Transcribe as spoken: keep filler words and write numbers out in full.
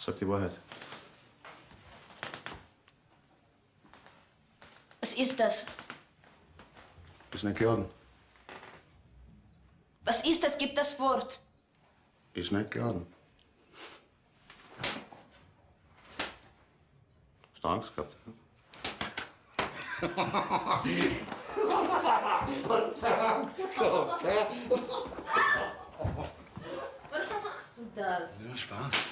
Sag die Wahrheit. Was ist das? Ist nicht geladen. Was ist das? Gib das Wort. Ist nicht geladen. Hast du Angst gehabt? Angst gehabt, hä? Warum machst du das? Ja, Spaß.